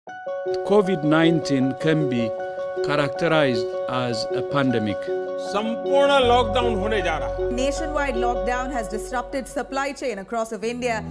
COVID-19 can be characterized as a pandemic. संपूर्ण lockdown होने जा रहा है. Nationwide lockdown has disrupted supply chain across of India.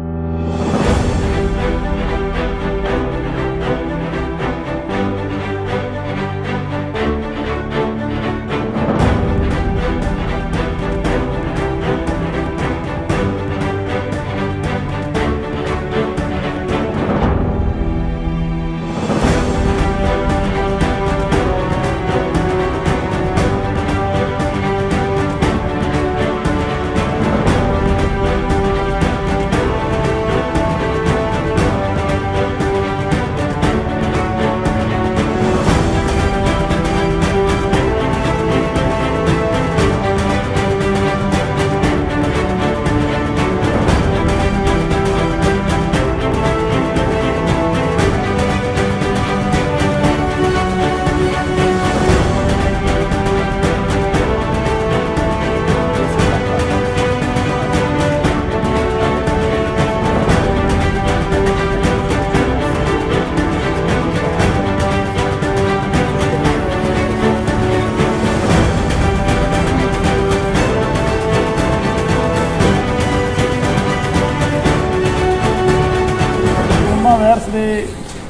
Virus ਦੇ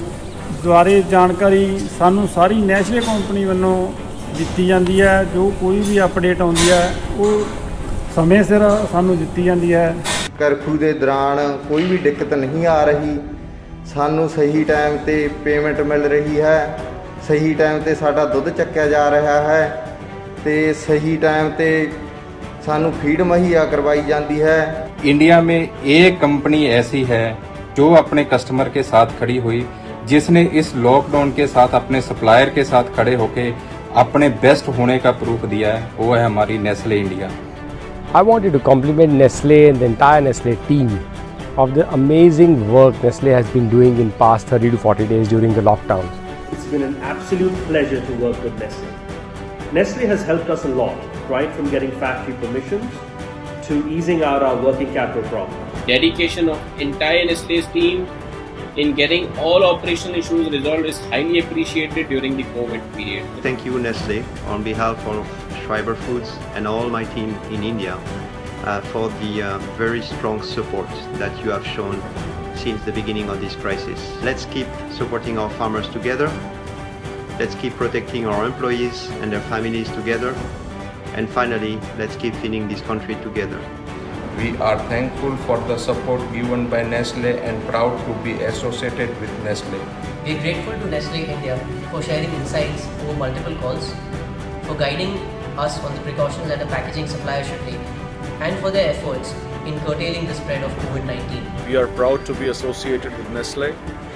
ਦੁਆਰੇ ਜਾਣਕਾਰੀ ਸਾਨੂੰ ਸਾਰੀ ਨੈਸਲੇ ਕੰਪਨੀ ਵੱਲੋਂ ਦਿੱਤੀ ਜਾਂਦੀ ਹੈ। ਜੋ ਕੋਈ ਵੀ ਅਪਡੇਟ ਆਉਂਦੀ ਹੈ ਉਹ ਸਮੇਂ ਸਿਰ ਸਾਨੂੰ ਦਿੱਤੀ ਜਾਂਦੀ ਹੈ। ਕਰਫਿਊ ਦੇ ਦੌਰਾਨ ਕੋਈ ਵੀ ਦਿੱਕਤ ਨਹੀਂ ਆ ਰਹੀ। ਸਾਨੂੰ ਸਹੀ ਟਾਈਮ ਤੇ ਪੇਮੈਂਟ ਮਿਲ ਰਹੀ ਹੈ। ਸਹੀ ਟਾਈਮ ਤੇ ਸਾਡਾ ਦੁੱਧ ਚੱਕਿਆ ਜਾ ਰਿਹਾ ਹੈ ਤੇ ਸਹੀ ਟਾਈਮ ਤੇ ਸਾਨੂੰ फीड मुहैया करवाई जाती है। इंडिया में एक कंपनी ऐसी है जो अपने कस्टमर के साथ खड़ी हुई, जिसने इस लॉकडाउन के साथ अपने सप्लायर के साथ खड़े होकर अपने बेस्ट होने का प्रूफ दिया है, वो है हमारी Nestle India. I wanted to compliment Nestle and the entire Nestle team of the amazing work Nestle has been doing in past 30 to 40 days during the lockdown. It's been an absolute pleasure to work with Nestle. Nestle has helped us a lot, right from getting factory permissions to easing out our working capital problems. Dedication of entire Nestle's team in getting all operational issues resolved is highly appreciated during the COVID period. Thank you, Nestle, on behalf of Schreiber Foods and all my team in India for the very strong support that you have shown since the beginning of this crisis. Let's keep supporting our farmers together. Let's keep protecting our employees and their families together. And finally, let's keep feeding this country together. We are thankful for the support given by Nestle and proud to be associated with Nestle. We are grateful to Nestle India for sharing insights over multiple calls, for guiding us on the precautions that a packaging supplier should take, and for their efforts in curtailing the spread of COVID-19. We are proud to be associated with Nestle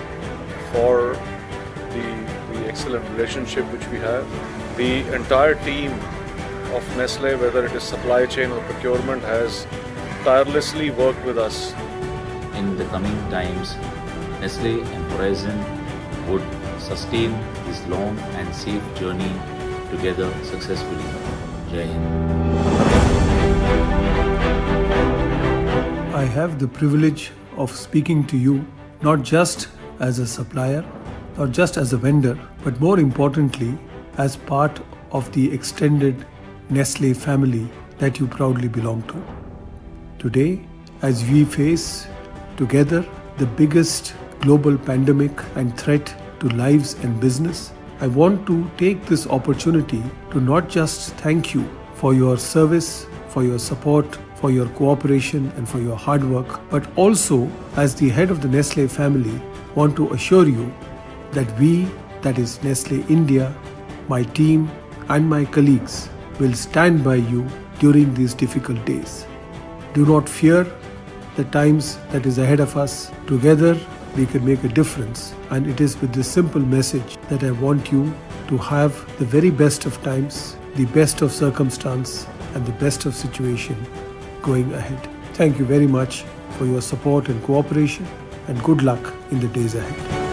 for the excellent relationship which we have. The entire team of Nestle, whether it is supply chain or procurement, has tirelessly worked with us. In the coming times, Nestle and Horizon would sustain this long and safe journey together successfully. Jai Hind. I have the privilege of speaking to you not just as a supplier or just as a vendor, but more importantly as part of the extended Nestle family that you proudly belong to. Today, as we face together the biggest global pandemic and threat to lives and business, I want to take this opportunity to not just thank you for your service, for your support, for your cooperation and for your hard work, but also as the head of the Nestle family, want to assure you that we, that is Nestle India, my team and my colleagues, will stand by you during these difficult days. Do not fear the times that is ahead of us. Together we can make a difference, and it is with this simple message that I want you to have the very best of times, the best of circumstance and the best of situation going ahead. Thank you very much for your support and cooperation, and good luck in the days ahead.